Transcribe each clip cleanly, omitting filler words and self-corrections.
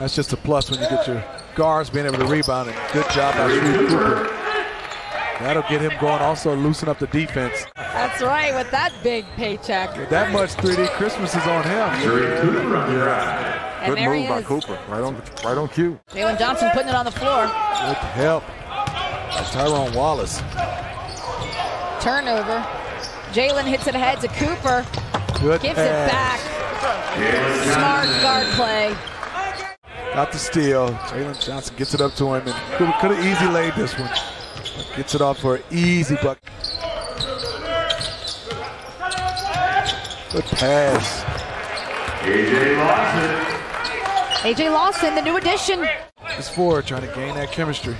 That's just a plus when you get your guards being able to rebound, and good job by Sharife Cooper. That'll get him going, also loosen up the defense. That's right, with that big paycheck. With that much 3D, Christmas is on him. Yeah. Good move by Cooper, right on cue. Jalen Johnson putting it on the floor. Good help by Tyrone Wallace. Turnover. Jalen hits it ahead to Cooper. Good Gives pass. it back. Smart guard play. Got the steal. Jalen Johnson gets it up to him, and Cooper could have easily laid this one. Gets it off for an easy bucket. Good pass. A.J. Lawson, the new addition. It's forward trying to gain that chemistry.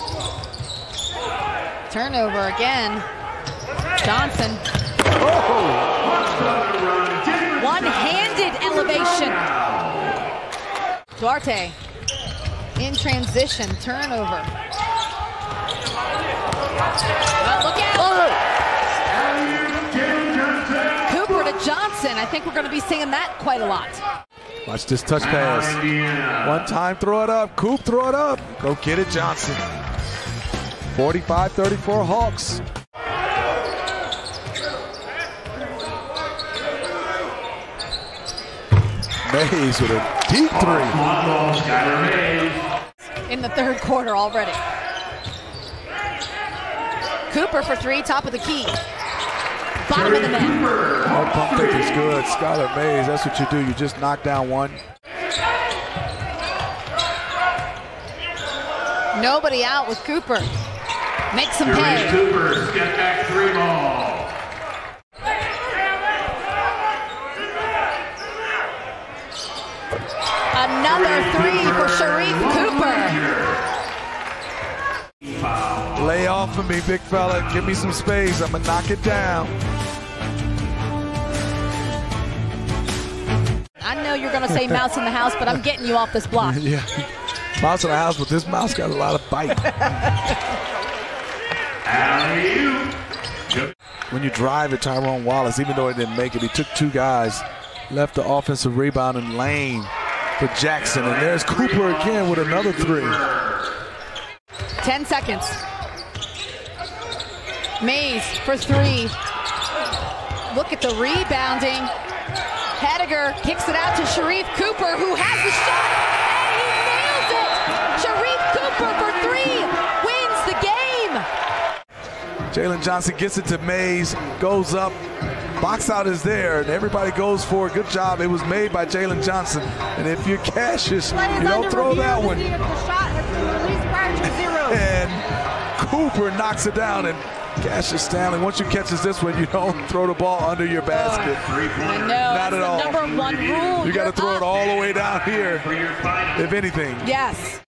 Turnover again. Johnson. One-handed elevation. Duarte in transition. Turnover. Oh, look out. Cooper to Johnson. I think we're going to be seeing that quite a lot. Watch this touch pass. One time, throw it up. Coop, throw it up. Go get it, Johnson. 45-34 Hawks. Mays with a deep three. In the third quarter already. Cooper for three, top of the key. Bottom of the net. That pump fake is good. Skylar Mays, that's what you do. You just knock down one. Nobody out with Cooper. Makes him pay. Cooper, step back three ball. Another three for Sharife Cooper. Lay off of me, big fella. Give me some space. I'm going to knock it down. I know you're going to say mouse in the house, but I'm getting you off this block. Yeah. Mouse in the house, but this mouse got a lot of bite. When you drive at Tyrone Wallace, even though he didn't make it, he took two guys, left the offensive rebound in lane for Jackson. And there's Cooper again with another three. 10 seconds. Mays for three. Look at the rebounding. Hediger kicks it out to Sharife Cooper, who has the shot, and he nails it. Sharife Cooper for three wins the game. Jalen Johnson gets it to Mays, goes up. Box out is there, and everybody goes for it. Good job. It was made by Jalen Johnson. And if you're Cassius, you don't throw that one. And Cooper knocks it down, and Cassius Stanley, once you catches this one, you don't throw the ball under your basket. I know. Not at all. Number one rule. You got to throw it all the way down here, if anything. Yes.